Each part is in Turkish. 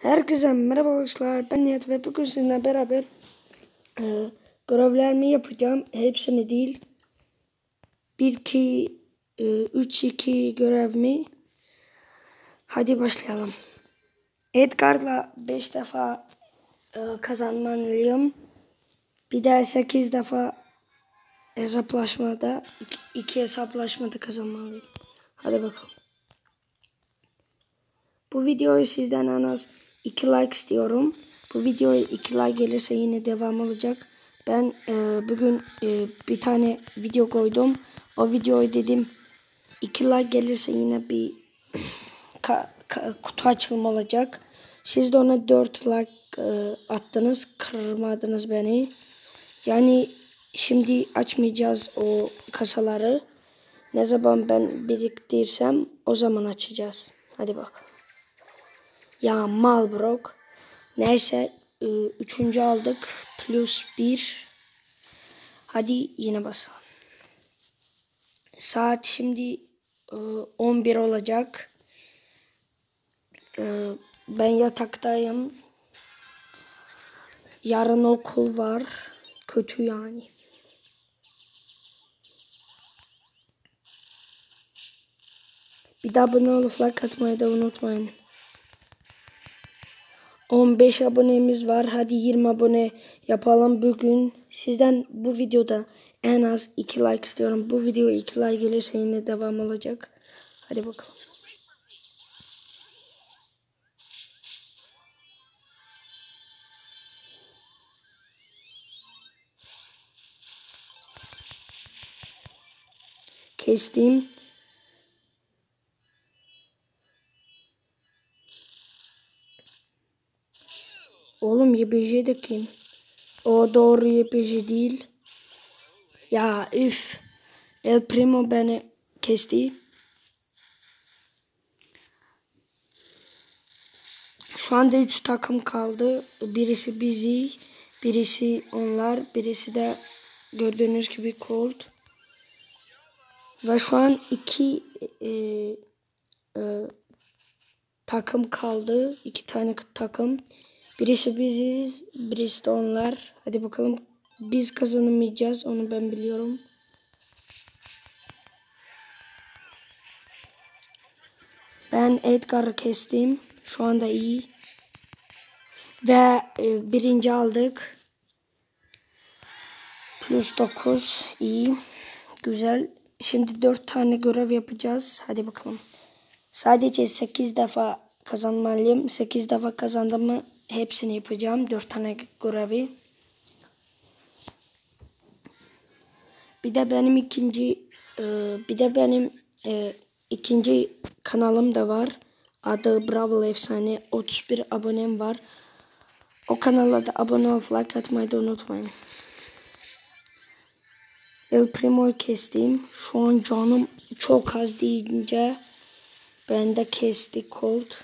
Herkese merhaba arkadaşlar, ben Nihat ve bugün sizinle beraber görevlerimi yapacağım. Hepsini değil, 1, 2, 3, 2 görevimi. Hadi başlayalım. Edgar'la 5 defa kazanmalıyım. Bir de 8 defa hesaplaşmada, 2 hesaplaşmada kazanmalıyım. Hadi bakalım. Bu videoyu sizden en az 2 like istiyorum. Bu videoya 2 like gelirse yine devam olacak. Ben bugün bir tane video koydum. O videoyu dedim 2 like gelirse yine bir kutu açılma olacak. Siz de ona 4 like attınız. Kırmadınız beni. Yani şimdi açmayacağız o kasaları. Ne zaman ben biriktirsem o zaman açacağız. Hadi bakalım. Ya Malbrok. Neyse 3. aldık. Plus 1. Hadi yine basalım. Saat şimdi 11 olacak. Ben yataktayım. Yarın okul var. Kötü yani. Bir daha abone olup like atmayı da unutmayın. 15 abonemiz var. Hadi 20 abone yapalım bugün. Sizden bu videoda en az 2 like istiyorum. Bu videoya 2 like gelirse yine devam olacak. Hadi bakalım. Kestim. Oğlum YBJ de kim? O doğru YBJ değil. Ya üf. El Primo beni kesti. Şu anda 3 takım kaldı. Birisi bizi, birisi onlar, birisi de gördüğünüz gibi Colt. Ve şu an 2 takım kaldı. 2 tane takım. Birisi biziz, birisi de onlar. Hadi bakalım. Biz kazanamayacağız. Onu ben biliyorum. Ben Edgar'ı kestim. Şu anda iyi. Ve 1. aldık. Plus 9. İyi. Güzel. Şimdi 4 tane görev yapacağız. Hadi bakalım. Sadece 8 defa kazanmalıyım. 8 defa kazandım mı hepsini yapacağım. 4 tane görevi. Bir de benim ikinci kanalım da var. Adı Brawl Efsane. 31 abonem var. O kanala da abone olup like atmayı da unutmayın. El Primo'yu kestim. Şu an canım çok az deyince ben de kesti Colt.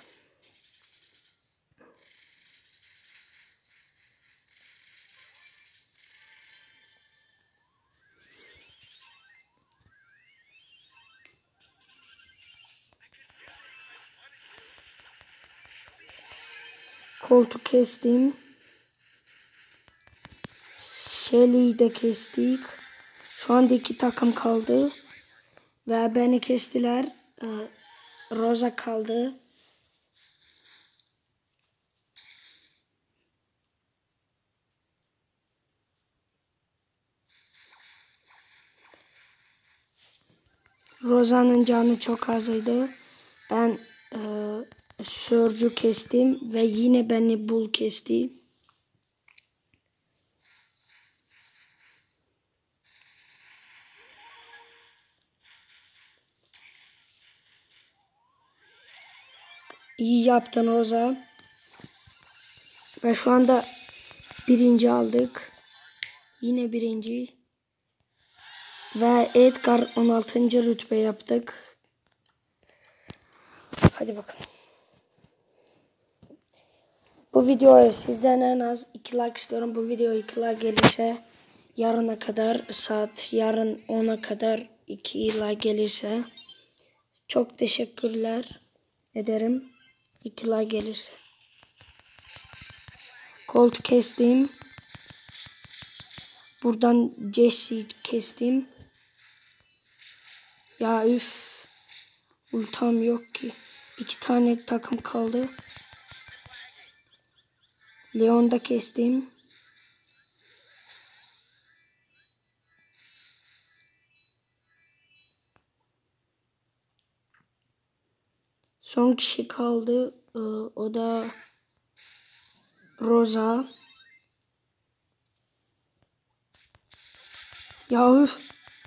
Colt'u kestim. Shelly'yi de kestik. Şu anda 2 takım kaldı. Ve beni kestiler. Rosa kaldı. Rosa'nın canı çok azıydı. Ben Surge'u kestim ve yine beni Bull kesti. İyi yaptın Rosa. Ve şu anda 1. aldık. Yine 1. Ve Edgar 16. rütbe yaptık. Hadi bakalım. Bu videoya sizden en az 2 like istiyorum. Bu videoya 2 like gelirse yarına kadar yarın 10'a kadar 2 like gelirse çok teşekkürler ederim. 2 like gelirse. Colt kestim. Buradan Jesse kestim. Ya üf. Ultam yok ki. 2 tane takım kaldı. Leon da kestim. Son kişi kaldı. O da Rosa. Ya üf.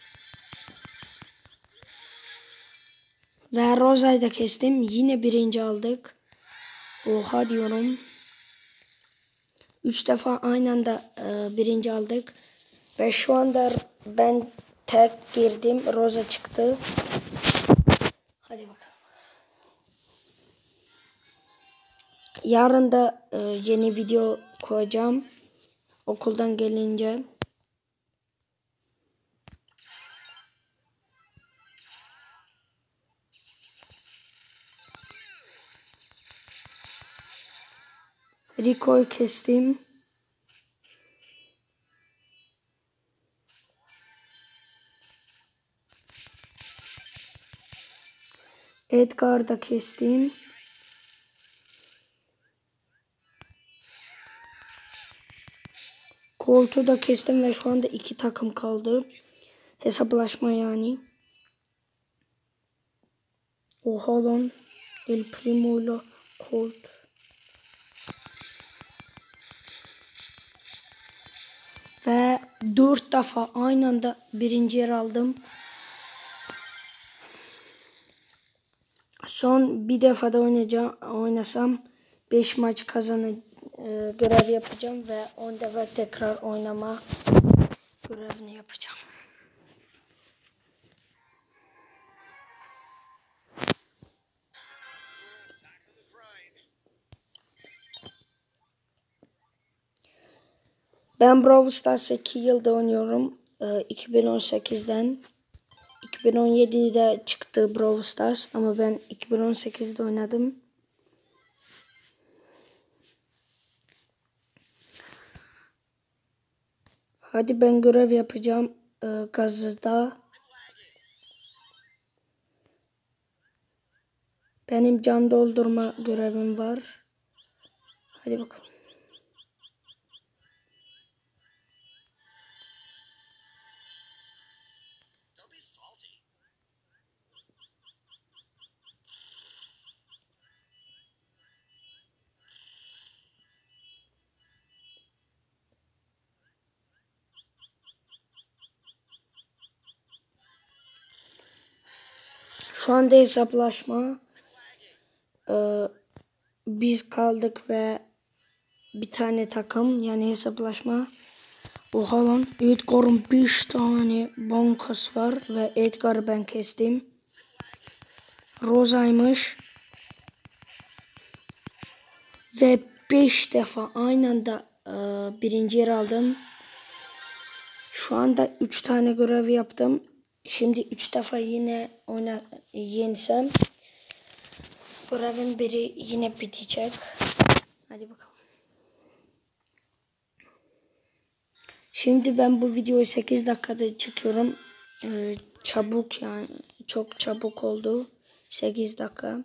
Ve Rosa'yı da kestim. Yine birinci aldık. Oha diyorum. 3 defa aynı anda birinci aldık. Ve şu anda ben tek girdim. Rosa çıktı. Hadi bakalım. Yarın da yeni video koyacağım. Okuldan gelince. Rico'yu kestim. Edgar'ı da kestim. Colt'u da kestim ve şu anda 2 takım kaldı. Hesaplaşma yani. Oha lan. El Primo ile Colt. Ve 4 defa aynı anda birinci yer aldım. Son bir defa da oynasam 5 maç görev yapacağım ve 10 defa tekrar oynama görevini yapacağım. Ben Brawl Stars 2 yılda oynuyorum. 2018'den. 2017'de çıktı Brawl Stars ama ben 2018'de oynadım. Hadi ben görev yapacağım gazda. Benim can doldurma görevim var. Hadi bakalım. Şu anda hesaplaşma. Biz kaldık ve bir tane takım yani hesaplaşma. Oha lan, Edgar'ın 5 tane bankası var ve Edgar'ı ben kestim. Rosa'ymış. Ve 5 defa aynı anda birinci yer aldım. Şu anda 3 tane görev yaptım. Şimdi 3 defa yine yensem görevin biri yine bitecek. Hadi bakalım. Şimdi ben bu videoyu 8 dakikada çıkıyorum. Çabuk yani. Çok çabuk oldu. 8 dakika.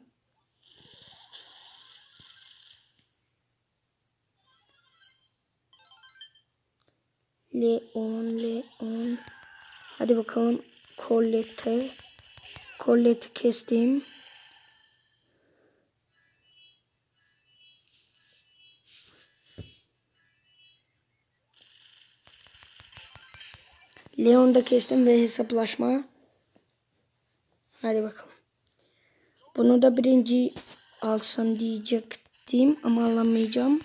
Leon. Hadi bakalım. Colette'i kestim. Leon'da kestim ve hesaplaşma. Hadi bakalım. Bunu da birinci alsam diyecektim ama alamayacağım.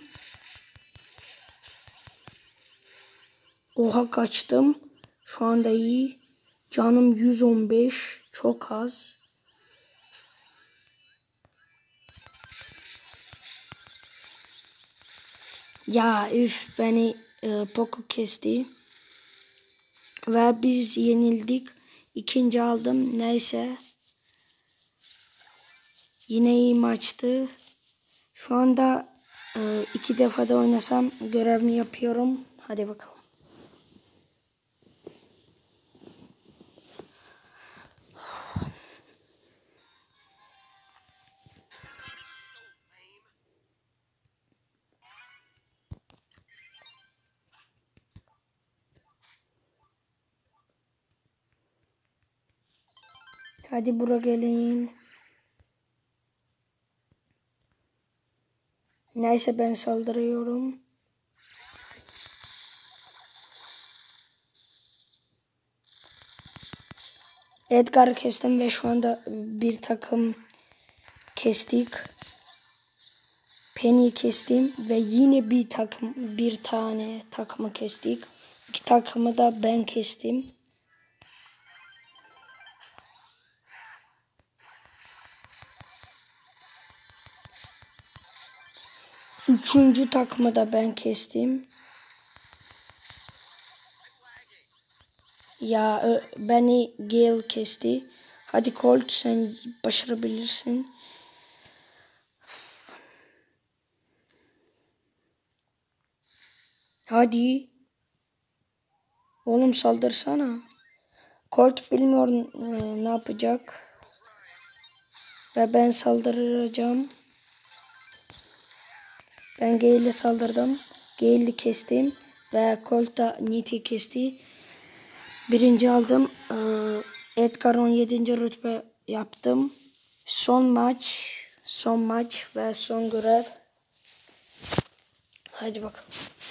Oha kaçtım. Şu anda iyi. Canım 115. Çok az. Ya üf beni Poco kesti. Ve biz yenildik. İkinci aldım. Neyse. Yine iyi maçtı. Şu anda 2 defa da oynasam görevimi yapıyorum. Hadi bakalım. Hadi buraya gelin. Neyse ben saldırıyorum. Edgar'ı kestim ve şu anda bir takım kestik. Penny'i kestim ve yine bir tane takımı kestik. 2 takımı da ben kestim. Üçüncü takımı da ben kestim. Ya beni Gale kesti. Hadi Colt sen başarabilirsin. Hadi. Oğlum saldırsana. Colt bilmiyorum ne yapacak. Ve ben saldıracağım. Ben Gale'e saldırdım. Gale'i kestim. Ve Colt da Nit'i kesti. Birinci aldım. Edgar 17. rütbe yaptım. Son maç ve son görev. Hadi bakalım.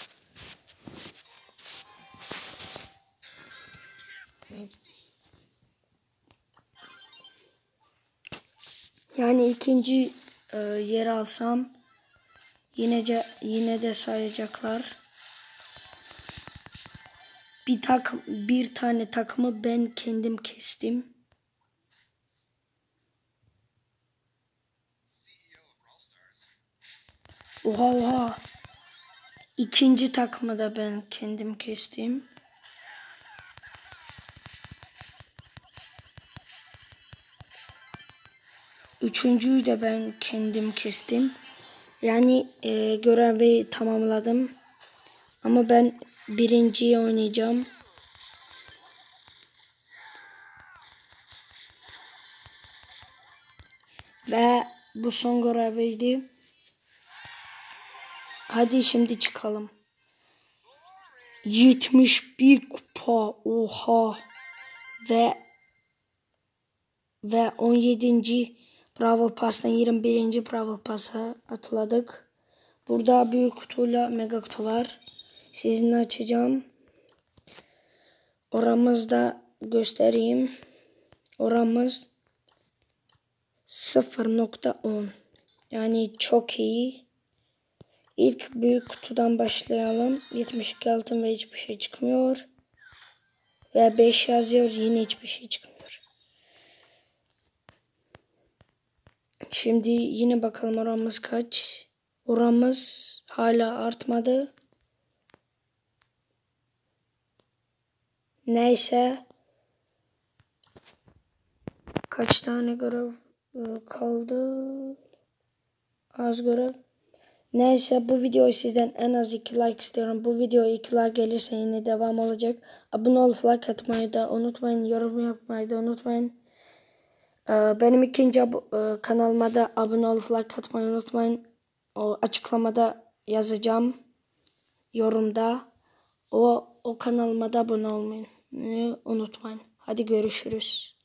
Yani ikinci yer alsam yine de sayacaklar. Bir tane takımı ben kendim kestim. Oha. İkinci takımı da ben kendim kestim. Üçüncüyü de ben kendim kestim. Yani görevi tamamladım. Ama ben birinciyi oynayacağım. Ve bu son göreviydi. Hadi şimdi çıkalım. 71 kupa. Oha. Ve 17. Brawl Pass'tan 21. Brawl Pass'a atladık. Burada büyük kutuyla mega kutu var. Sizinle açacağım. Oramızı da göstereyim. Oramız 0.10. Yani çok iyi. İlk büyük kutudan başlayalım. 72 altın ve hiçbir şey çıkmıyor. Ve 5 yazıyor, yine hiçbir şey çıkmıyor. Şimdi yine bakalım oramız kaç. Oramız hala artmadı. Neyse. Kaç tane görev kaldı? Az görev. Neyse bu videoyu sizden en az 2 like istiyorum. Bu videoya 2 like gelirse yine devam olacak. Abone olup like atmayı da unutmayın. Yorum yapmayı da unutmayın. Benim ikinci kanalıma da abone olup like atmayı unutmayın. O açıklamada yazacağım. Yorumda. O kanalıma da abone olmayı unutmayın. Hadi görüşürüz.